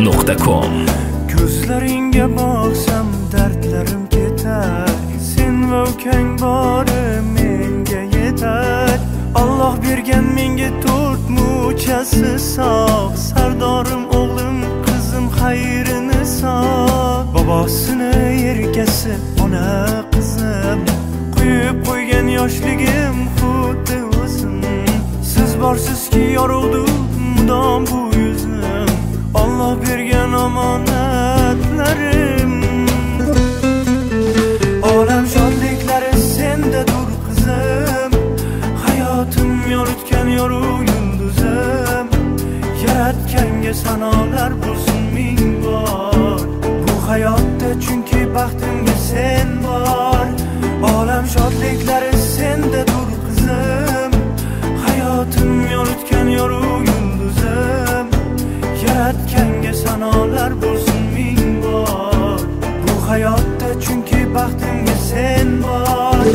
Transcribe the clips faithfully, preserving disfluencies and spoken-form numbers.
nuqta com. Ko'zlaringga boqsam dardlarim ketar, sen va ukang bori menga yetar. Alloh bergan menga to'rt muchasi sog', sardorim o'g'lim qizim xayrini sog'. Bobosini erkasi ona qizim, qo'yib qo'ygan yoshligim xuddi o'zim. Siz borsizki yorug'du mudom bu yuzim, Alloh bergan omonatlarim. Olam shodliklari sendadur qizim, hayotim yoritgan yorug' yulduzim. Yaratganga sanolar bo'lsin ming bor, bu hayotda chunki baxtimga sen bor. Olam shodliklari sendadur qizim, hayotim yoritgan yorug' yulduzim. Yaratganga sanolar bo'lsin ming bor, bu hayotda chunki baxtimga sen bor.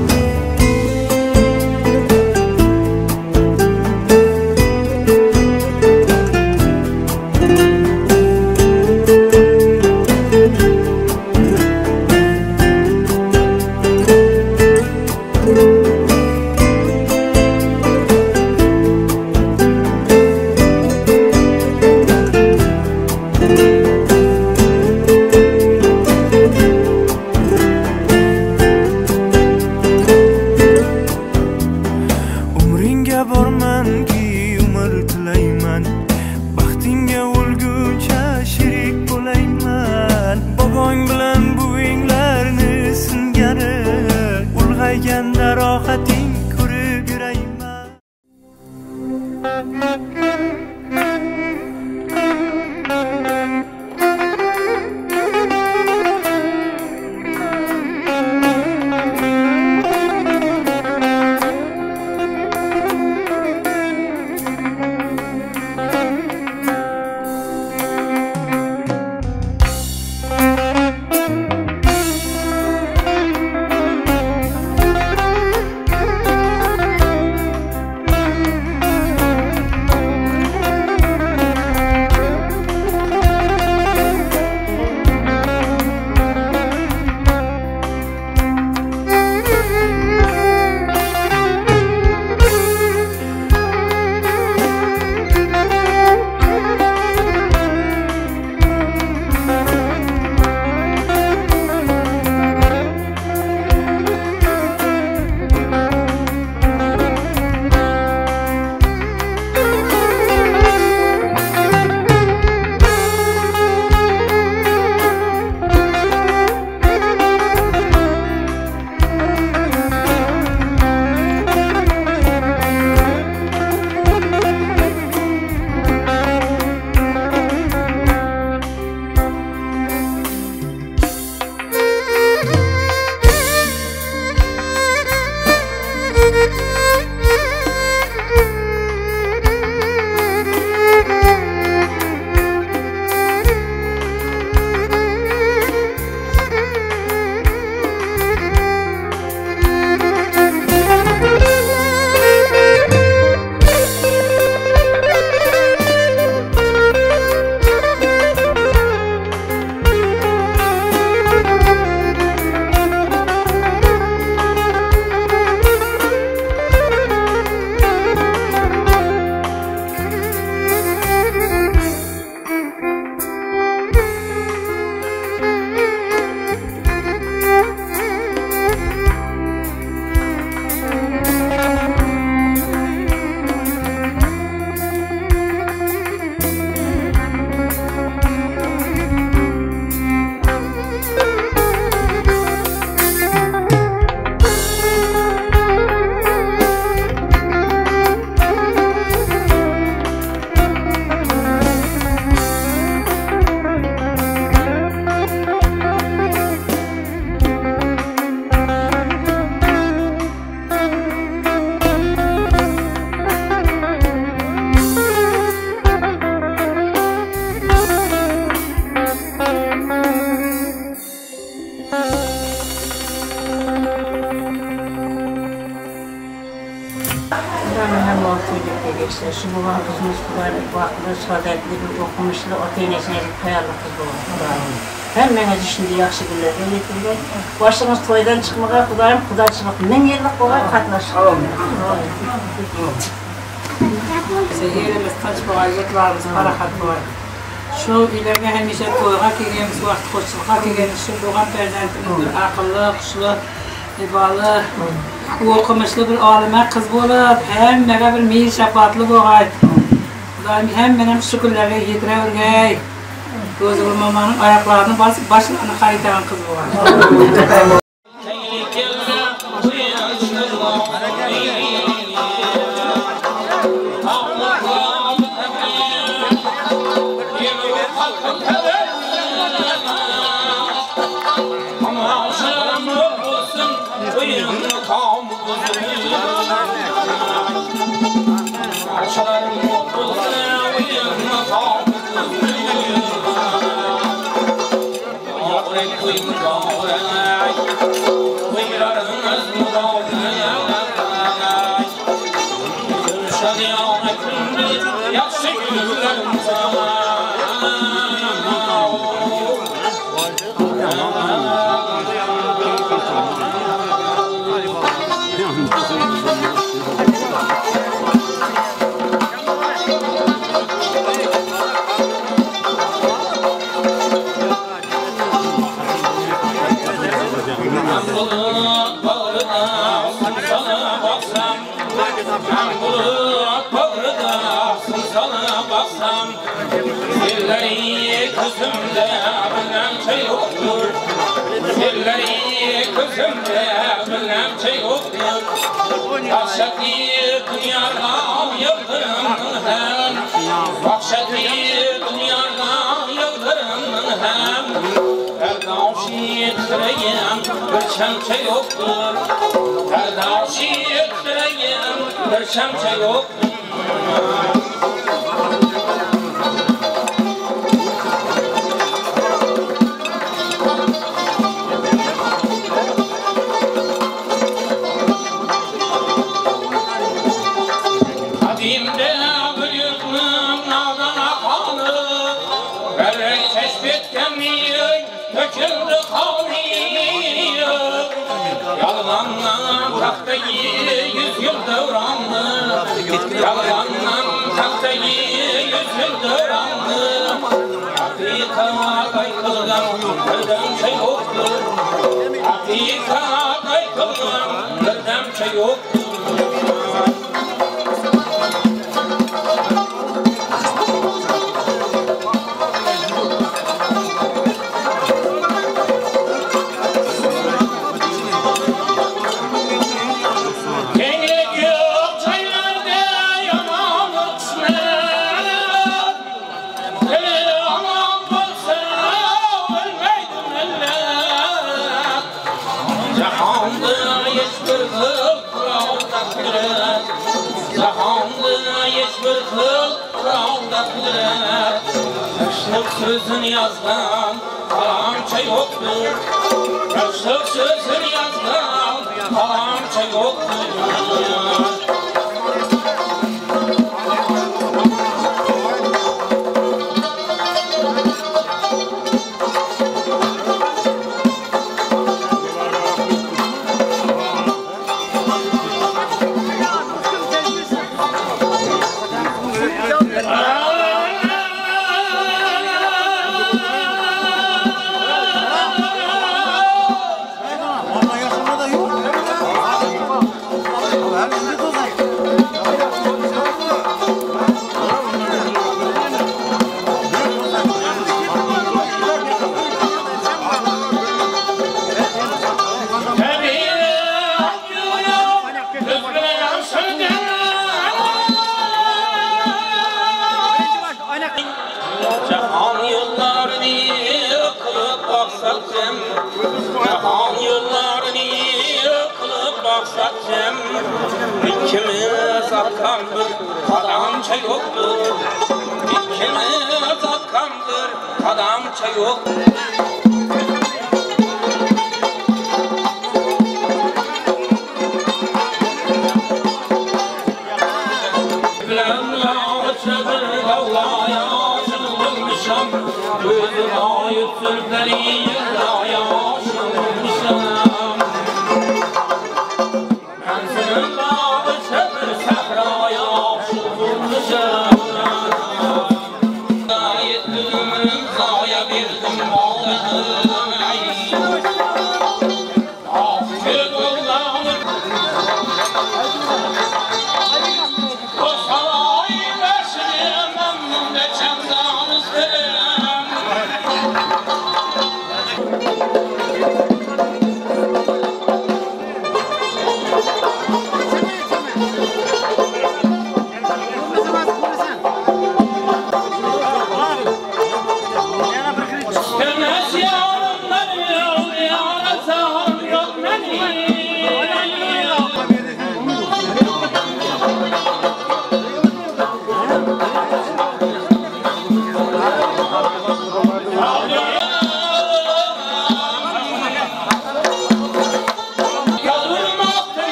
Bormanki umr tilayman, baxtingga o'lguncha sherik bo'layman. Bobong bilan buvinglarni singari, ulg'ayganda rohating ko'rib yurayman. geçti. Şu babam kızımız kadar baklı, saadetli, okumuşlu, ota-enesine bir hayallı kız oldu. Hemmeniz şimdi yaxşı günlərdə yetirdik. Başımız toydan çıxmağa, Xudayım Xudaçılıq min yerlik boğa qatnaşıq. Seyirimiz taç boğa, yurtlarımız paraxat boğa. Şu ilerge hemişe toyğa kelgemiz, vaqt xoşçılığa kelgemiz, şu doğan perzentimiz aqıllı, xuşlu, ibalı, okumuşlu bir alime kız bolup, hemmege bir meyil şafatlı boğa. Xudayım hemmenin şükürleri yetire örgey. Göz vurmamanın ayaklarını basıp başlarını kayıtan kız var. Şemse yoktur, her davşi ettireyim, bir şemse yoktur. Kadimde büyüklüğüm nağdana kanı, verrey teşbitken miyim, döküldü kavmi. Yalandan tahtayı yüz yıl devrandı. Yalandan tahtayı yüz yıl devrandı. Afrika kaykılgan birden şey yoktur. Afrika kaykılgan birden şey yoktur. Kışlık sözünü yazdan kalamça yoktur. Kışlık sözünü yazdan kalamça yoktur. Cahan yıllarını yıkılıp baksatsam, cahan yıllarını yıkılıp baksatsam, ikimiz atkan bir kadamça yoktur. İkimiz atkan bir kadamça yoktur. Bila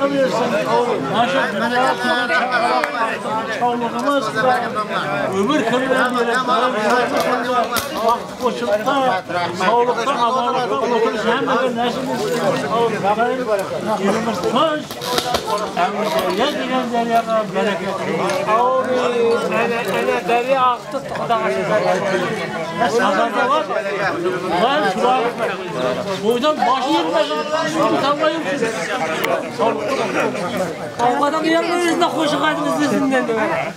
versin. Naşa dünya çoğunluğumuz ömür kırılan yere koşulda, sağlıkta, havalıkta unuturuz. Hem de neslimiz yerimiz hoş. Emriye diren deryaga bereketli. Ele derya aktı tıkıda aşırı. Sazarda var. Var şuraya. Boydan başı yetmez. Tavlayı Kavgadan uyanmayız da koşu kaydımız yüzünden de öyle.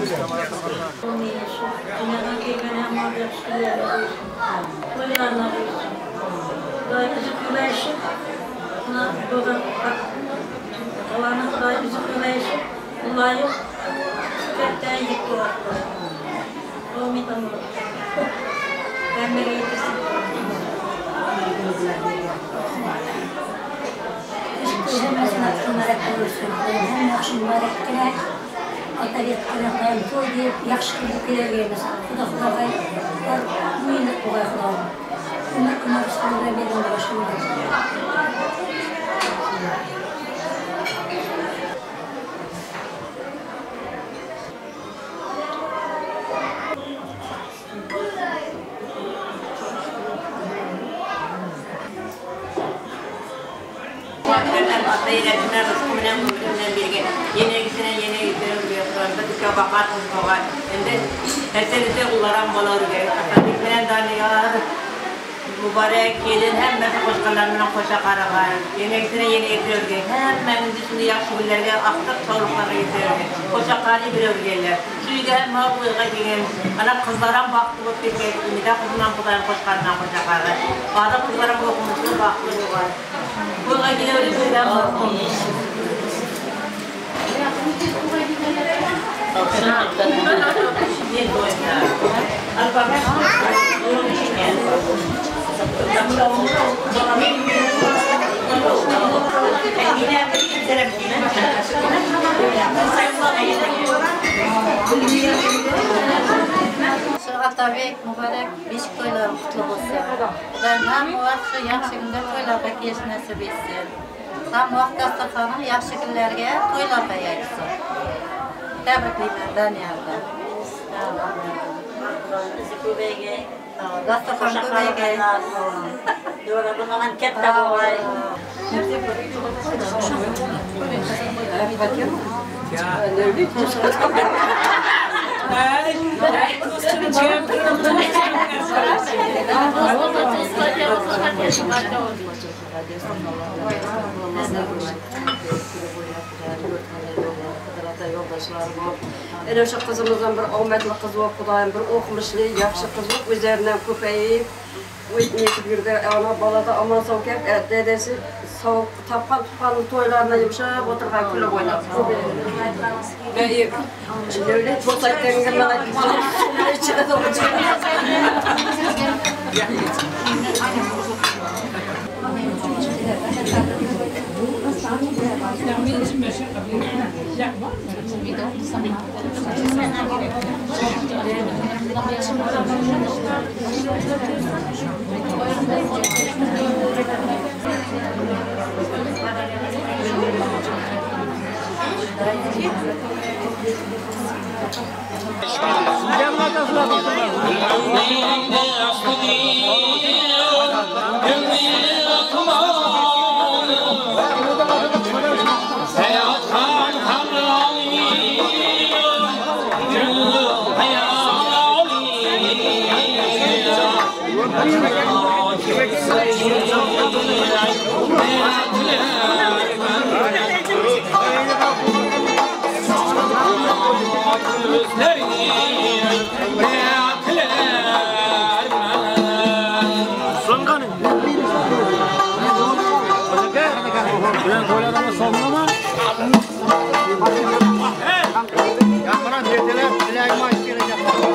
Dünyadan gelmenen var da üstüleri. Oylarına bulsun. Day bizi güleşip, buna buradan kalanı day bizi güleşip, bulayıp, tüketten yıktı ortalar. O mitan olur. Ben nereye yetirsin? Şemezin atı mübarek olursun. Hem yaxşı mübarek gerek. Ata getirken kayın toy deyip yaxşı kılıp gelirgemiz. Kuda kuda kayın. Müyünlük bu kayın kuda. Ömür ömür üstüne benim de başım var. Yine rızkımla mümkünle birge yine gitene yine gitene bir kuranda dükkan bakar kızmağa şimdi hepsini kullanan balar ge dikmenen daniyar mübarek gelin hemen koşkalarından koşa karalar yine gitene yine getiriyor ge hemen şimdi yaxşı günlerge aktık çoluklara getiriyor ge koşa kari biliyor geller suyga hem mağluğa gelen ana kızlaran baktı bu peki ümida kızından budan koşkarından koşa karalar bana kızlara okumuştu baktı bu var bu gene öyle bir adam var. Tabii mübarek beş toylar kutlu olsun. Ben hem var şu yaxşı günler toylarga kelish nasib etsin. Hem vaqt dasturxoni yaxshi kunlarga toylarga yaysin. Tabriklayman Daniyardan. Ko'payga, dasturxon ko'payga. Yo'la bundan katta bo'lay. Elə şu kızımızdan bir ahmetli kız var, Kudayım bir okumuşlu, yaxşı kız var, üzerinden köpeyip, niyeti bir de ana balada aman soğuk hep, dedesi soğuk tapkan tutkanın toylarına yumuşak oturgan külü oynat. Şimdi öyle çok sayıklarını bana içine dolacak. Ben koylarıma sonlama. Yakmaran dediler, dileğime aç gelecek.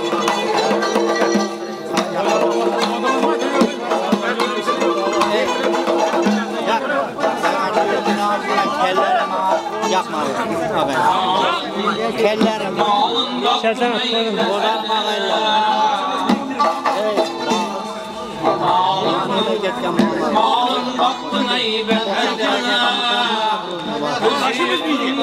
Kellerime yakma. Kellerime. Şersen atlarım. Bozarma Malın baktın ey bedene Başımız bildik.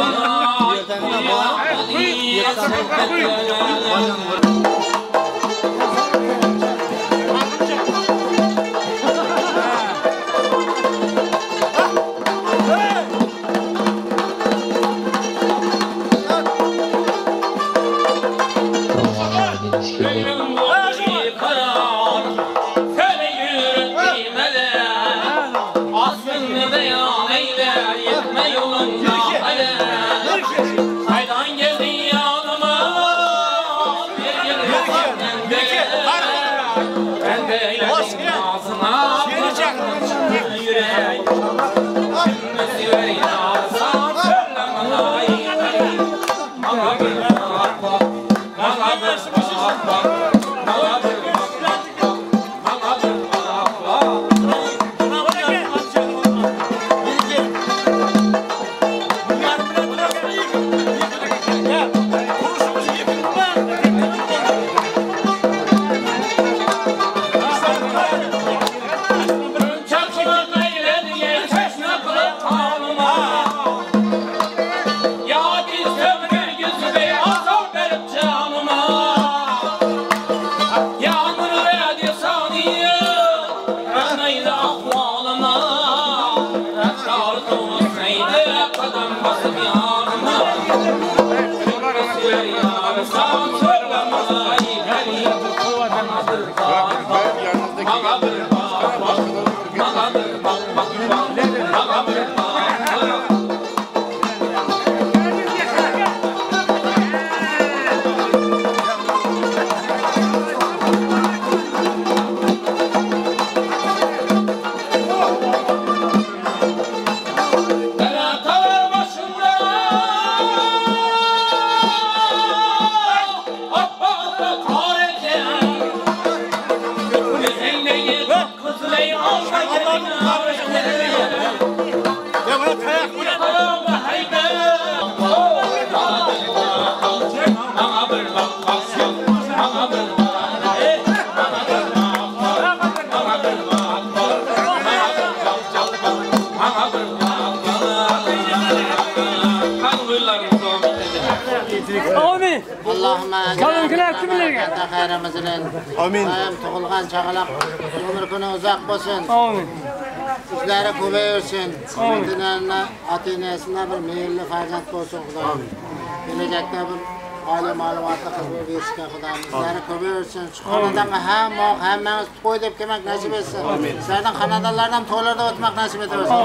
Amin. Allahümme Kalınkiler kimlerge? Hayramızın. Amin. Ayım tuğulgan çağalak ömür günü uzak bolsun. Amin. Sizlere kuvvetsin. Dinlerine, atinesine bir meyilli farzat bolsun Kudayım. Gelecekte bir aile malumatlı kızı verişken Kudayım. Sizlere kuvvetsin. Şu kanadan hem o hem ben toy deyip kelmek nasip etsin. Sizlerden kanadalardan toylarda oturmak nasip edersin.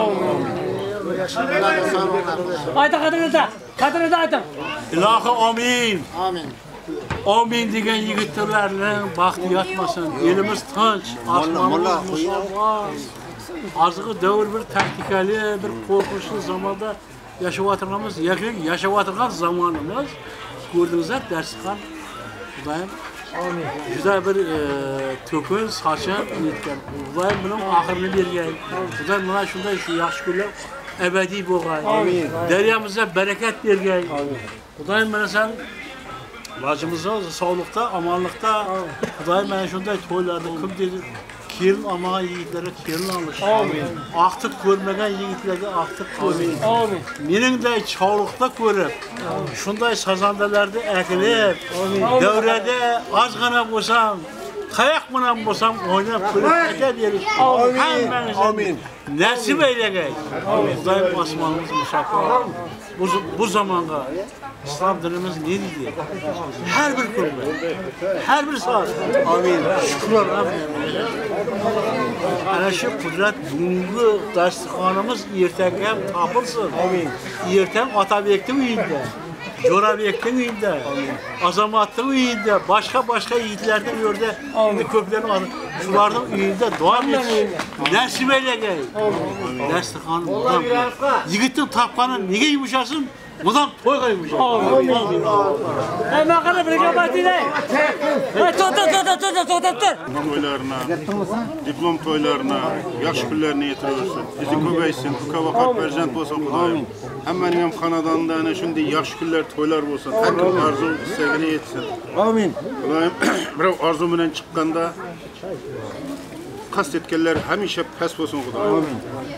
Ayta kadrida. Kadrida ayta. İlahi amin. Amin. Amin degan yigitlarning baxti yatmasin. Elimiz tinch, osmonimiz musaffo. Hozirgi davr bir taktikali, bir qo'rqinchli zamonda yashayotganimiz, yaqin yashayotgan zamonimiz. Ko'rdingizlar darsxon. Xudoyim amin. Juda bir to'kin, sochin yetgan. Xudoyim bilan oxirini bergan. Xudoyim mana shunday shu yaxshi kunlar ebediy bo'lgan. Amin. Daryomizga barakat bergan. Amin. Xudoyim mana sen bacımızda sağlıkta, amanlıkta, Xudoyim mana shunday to'ylarda kim dedi? Kelin olmagan yigitlarga kelin olish. Amin. Aqtiq ko'rmagan yigitlarga aqtiq ko'rish. Amin. Meningday chog'liqda ko'rib, shunday sazandalarda akilib, davrada ozgina bo'lsam, qayoq bilan bo'lsam o'ynab kulib aka berish. Amin. Amin. Nasib eylagay. Xudoyim osmonimiz musaffo. Bu bu zamonga İslam dinimiz ne dedi? Her bir konuda, her bir saat. Amin. Şükürler Rabbim. Ana şu kudret bugünkü dasturxonimiz ertaga topilsin. Amin. Ertang Otabekning uyida, Jo'rabekning uyida, Azamatning uyida, boshqa boshqa yigitlarning u yerda ko'plarning adı, shularning uyida duo etsin. Nasib eylagay. Dasturxon bundan. Yigitning topgani nega yumshasin? Bundan toyga yumshasin. Amin. Ey maqala birga batidey. Ey tut tut tut tut tut tut. Toylarına, diplom toylarına, yaxşı günlerini yetirirsin. Bizi köpeysin, bu vakat berzent olsun Xudoyim. Hemmenin hem kanadanda ana şunday yaxşı günler toylar olsun. Her kim arzu sevgini yetsin. Amin. Xudoyim, bir arzu bilen çıkkanda kast etkenler hemşe pes olsun Xudoyim. Amin.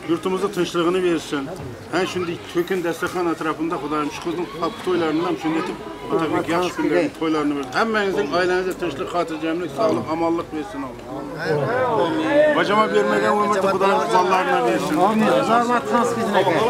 yurtumuza tinçlığını versin. Hem şimdi tökün destekhan etrafında Kudayım şu kızın toylarından şimdi etip tabii yaş günlerin toylarını versin. Hemmenizin ailenize tinçlik, hatırcemlik, sağlık, amallık versin Allah. Bacama vermeden ömürde Kudayım kızallarına versin. Amin. Zahmet transfizine gel.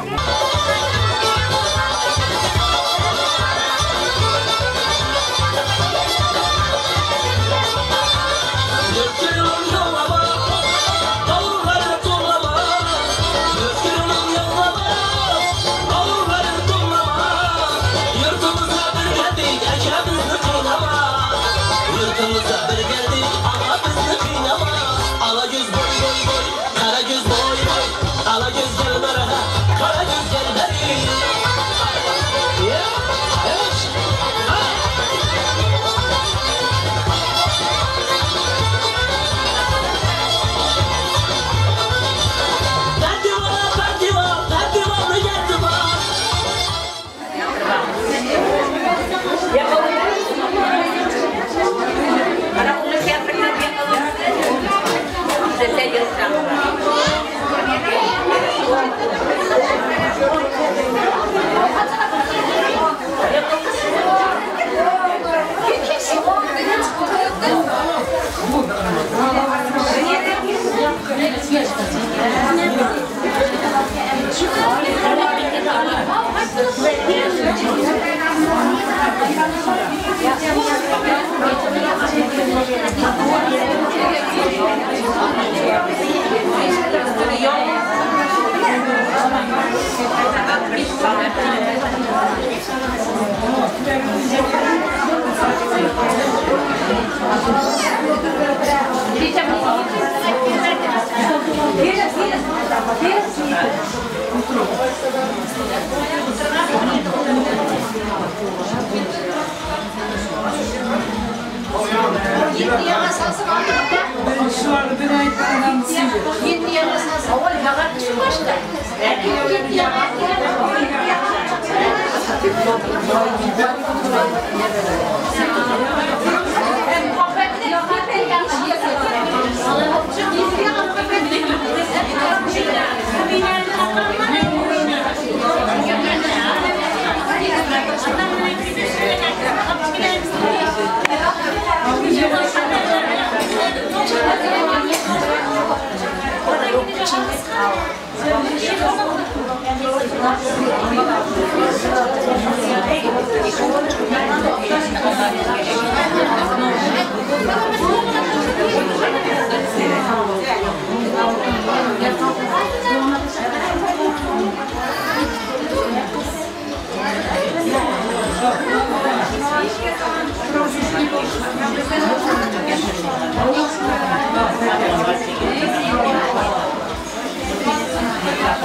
Yetti yamasası var mı? Şu an bir ay kadar yetti yamasası var. Yalan şu başta. Yetti yamasası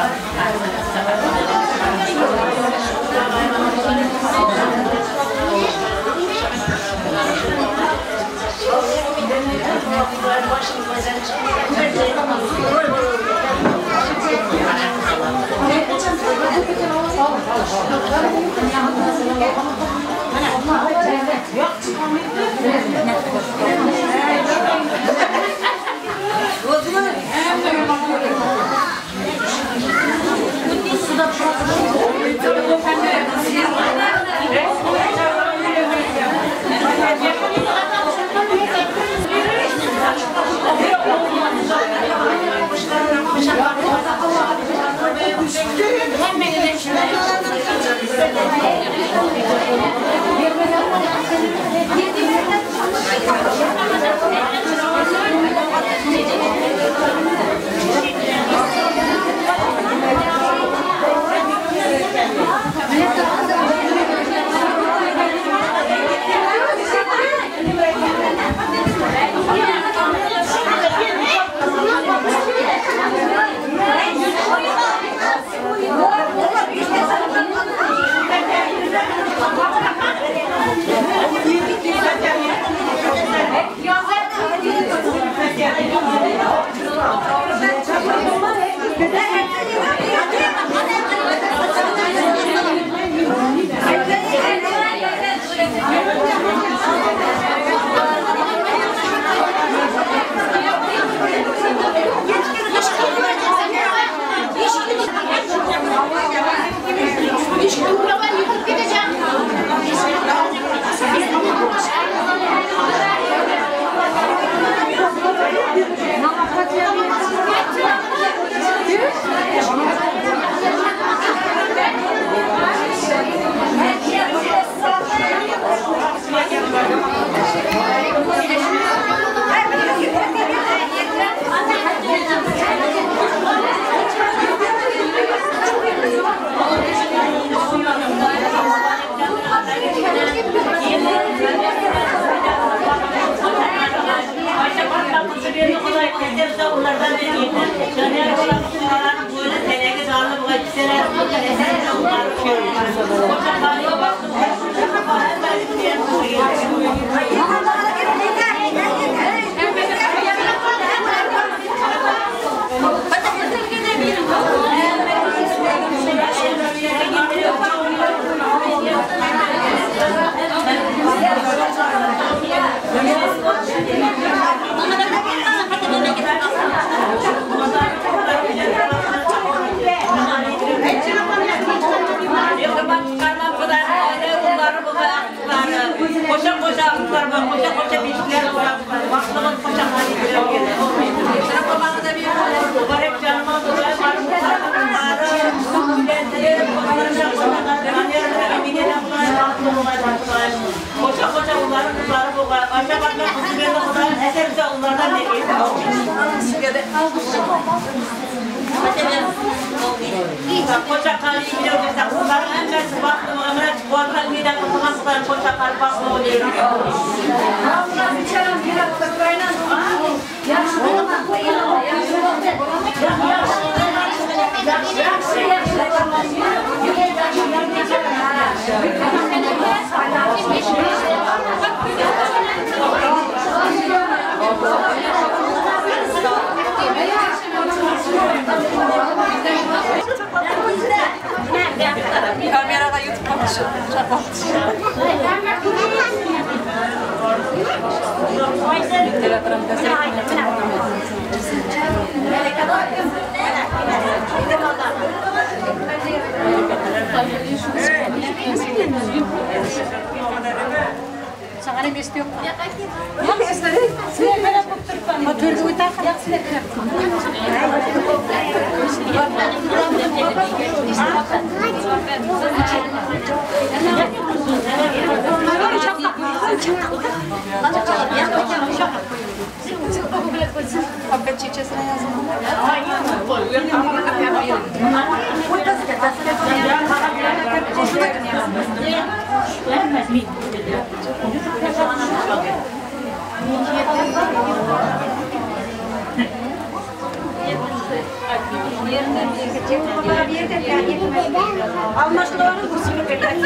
Thank you. Koşa koşa akıtlar var, koşa koşa biçkiler var. Baklığın koşa hali girer gelir. Sıra babamı da bir mübarek canıma dolayı var. Koşa koşa onların kızları bu var. Aşağı baklar kutu verdi onların eserse onlardan ne geldi? Koşa kali gidiyor mesela kızların en mersi baktım ömre çıkıyorlar miden kutlamasılar koşa kali bakma oluyor. Kamerada YouTube kapışıyor. Sana ne istiyor? Yok istedim. Sen bana tutturma. Oturdu uta. Yok sen. Опять чечесine yazdım. Almaşlıların kursunu bekledim.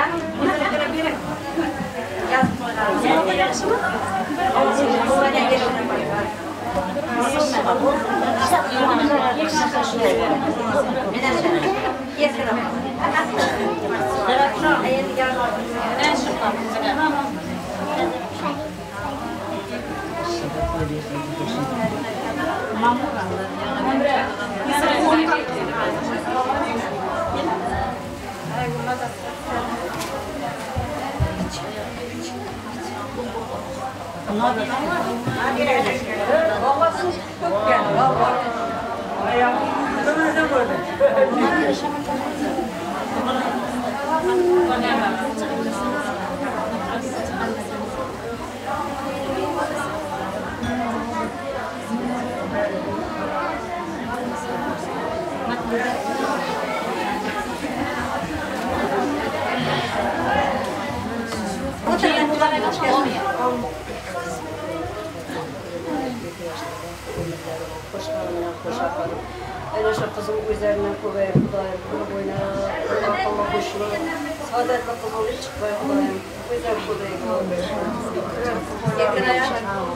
Eloşa kızım üzerinden kuvvet, kudayım, kuru boyuna, akıllı kuşlu, saadetli kızım hiç çıkmaya kudayım, güzel kudayım. Yakın ayak.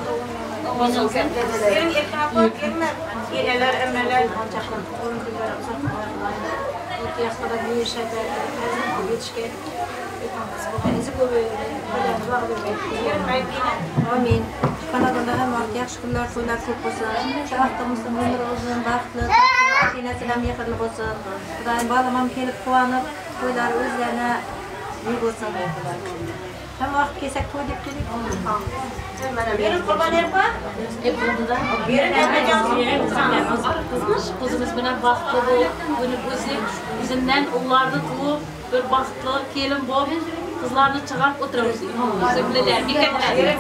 Yerin yakın ayak yerine, iğneler, emmeler, ancaklar, oyuncular, uzak yaşlarda büyük şeyler, yetişken, bizi kovuyor, kadar vermek. Amin. Kanadında hem vakti yaxşı günler, toylar çok olsun. Şahtamızın ömrü uzun, baxtlı, atinəsindən yaxınlı olsun. Xudayım balamam kelib qovanıb, toylar özlerine büyük olsun. Hem vakit kesek toy dep kelib. Verin kurban erpa? Verin erpa cansın. Kızmış, kızımız bilen baxtlı bu, bunu özü, yüzünden onlarını tuğup, bir baxtlı kelin bol, kızlarını çıkarıp otururuz. Zümrüler, dikkatler.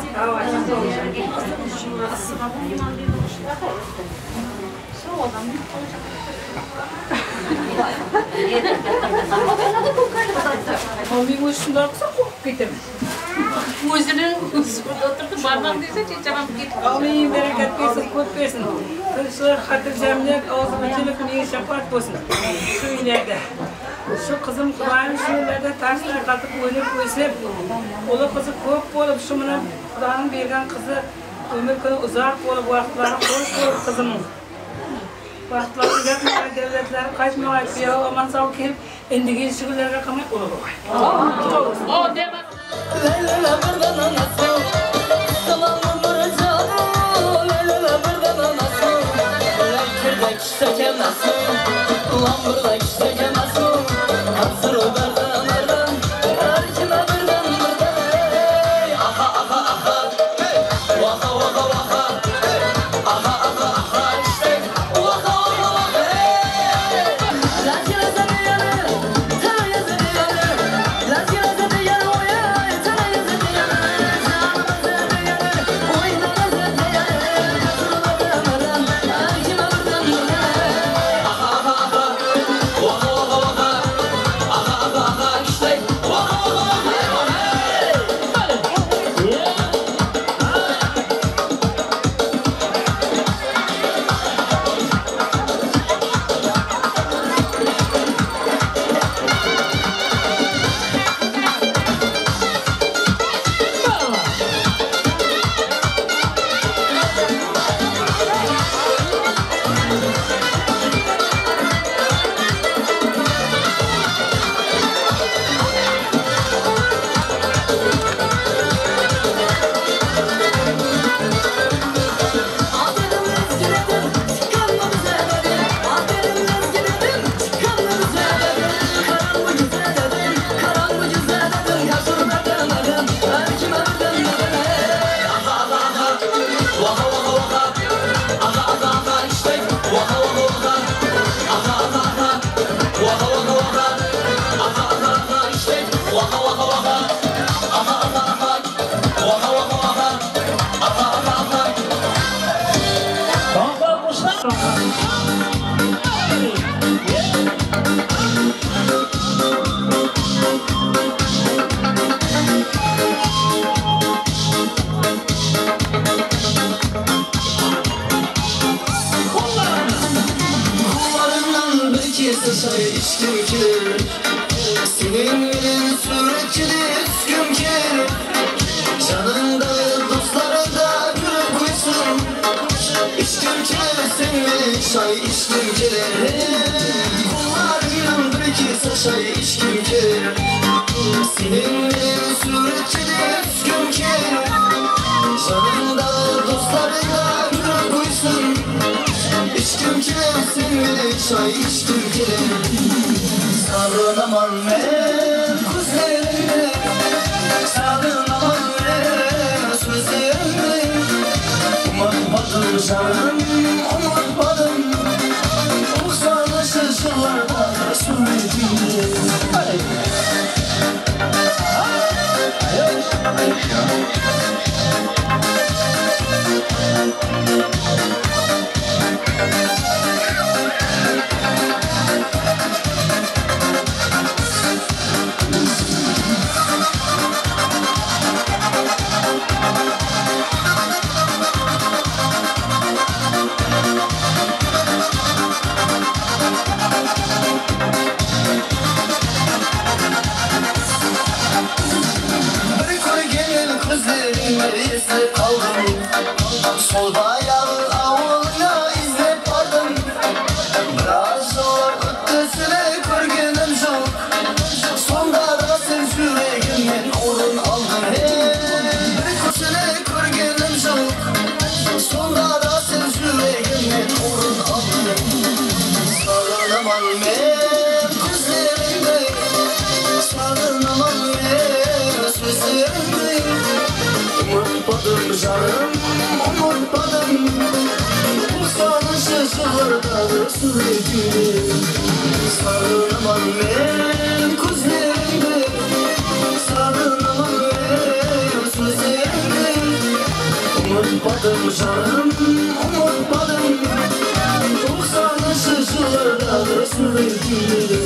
Abi hoşuna aksa korkup gidelim. Özünün şurada oturdu, bardak dese çiçeğim gitti. Amin, bereket versin, kut versin. Kılıçlar, hatır cemiyet, ağzı açılıp niye şefaat olsun. Şu ileride. Şu kızım Kudayım şöylerde taşlar katıp oynayıp koysayıp, ola kızı köp olup şu bana Kuday'ın bergen kızı ömür günü uzak olup vaxtları hoş olup kızımın. Vaxtları uzatmağa devletleri kaçmağa etmiyor, aman sağ kelip endigi şükürlerine kamay olur. O deme. Leyla birden anası, salamı mırcanı, Leyla birden anası, Leykirde kişteke nasıl, Lambırda kişteke nasıl, Hazır o berden erden, Erkime birden birden, Aha aha aha, Vaka vaka vaka, Aha aha aha, işte, Vaka vaka vaka, Lazgireze diyanı, Tanayeze diyanı, Lazgireze diyanı, Say içtim ki senin bilin suretçili üsküm ki canında dostlarında gülüp koysun içtim ki senin bilin çay içtim ki kullarından bir iki çay içtim ki senin bilin suretçili üsküm ki canında dostlarında gülüp koysun İçtim ki seninle çay içtim ki Sarılamam ben kuzlarımda Sarılamam ben sözlerimde Unutmadım canım, unutmadım Uğsanışız yıllarda Resulü'ydü izleyip kaldım Sol bayağı avluna izleyip vardım Biraz zor ötesine körgünüm çok Sonda da sen yüreğimden orun aldın Ötesine körgünüm çok Sonda da sen yüreğimden orun aldın Sarılamam ben gözlerimde Sarılamam ben sözlerimde Unutmadım canım, unutmadım Uğsanışız yıllarda sürekli Sarılamam ben kuzlerimde Sarılamam ben sözlerimde Unutmadım canım, unutmadım Uğsanışız yıllarda sürekli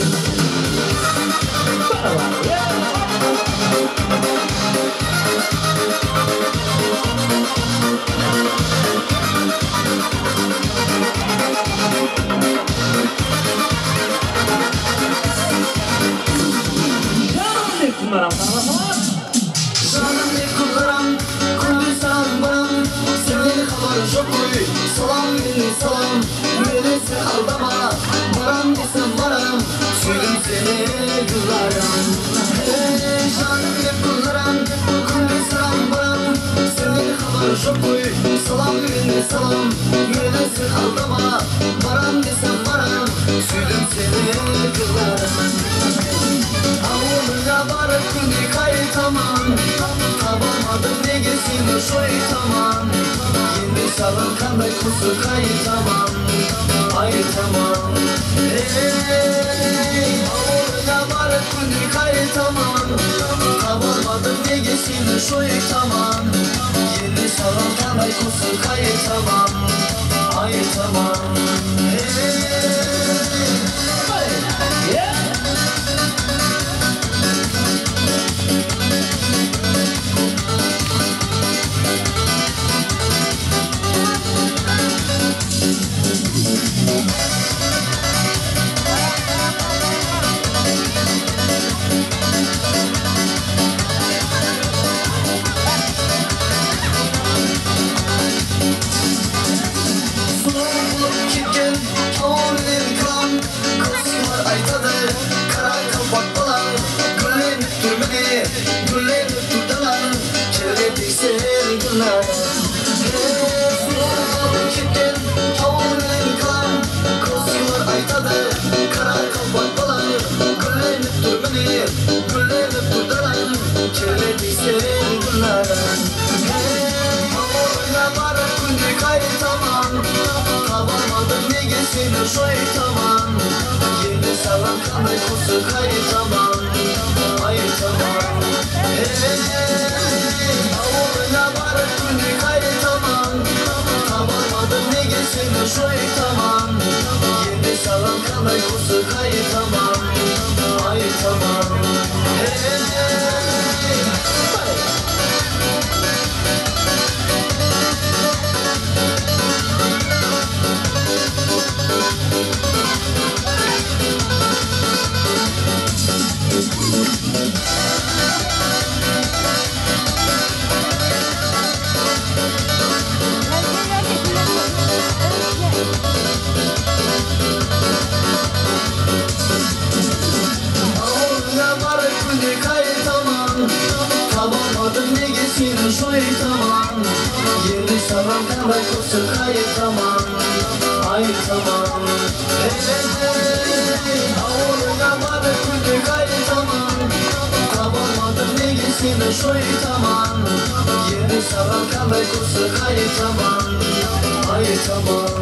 çok koy Salam beni salam Böylesi aldama Varam desem varam Söyledim seni kızlarım Hey şan hep kızlarım Kulli salam varam Senin haber çok koy Salam beni salam Böylesi aldama Varam desem varam Söyledim seni kızlarım Avluna varıp günü kayıtamam Tabamadım ne geçsin şoytamam Yeni salın kanday kusu kayıtamam Ayıtamam Hey Avluna varıp günü kayıtamam Tabamadım ne geçsin şoytamam Yeni salın kanday kusu kayıtamam Ayıtamam Hey Yeah Şoytamam Yeni salam kanay kusu kayıtamam Ayıtamam Hey Avluna varıp günü kayıtamam Tamamadım ne geçsin şoytamam Yeni salam kanay kusu kayıtamam Ayıtamam Hey Şoytamam Yeni salam kanday kusu kayıtamam Ayıtamam Hey Avluna varıp günü kayıtamam Tabamadım ne gitsin şoytamam Yeni salam kanday kusu kayıtamam Ayıtamam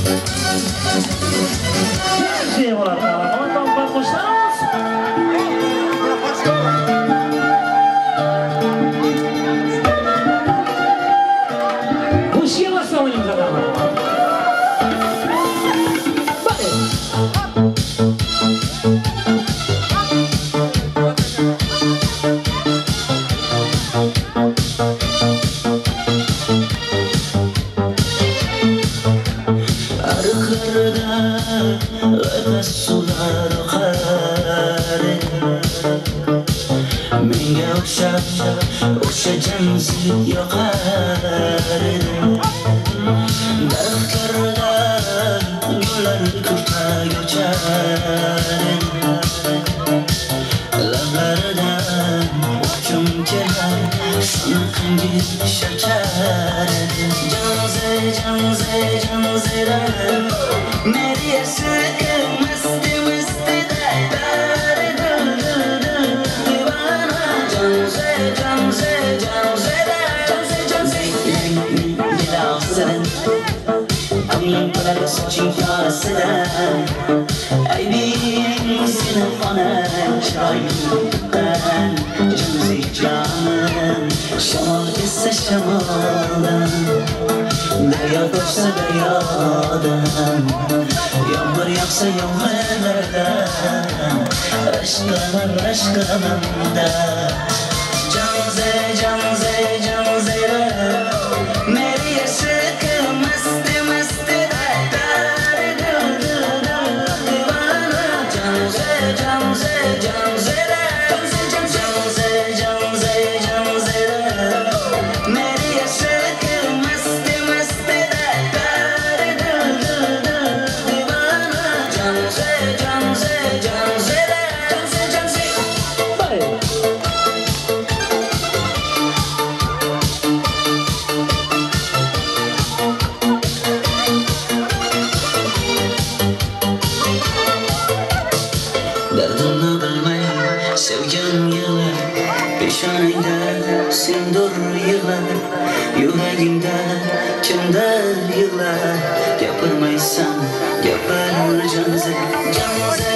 Şey var ondan bakmışsınız Meri içimde sindur yığlar Yüreğimde kimler yığlar Yapırmaysan yapar canıza Canıza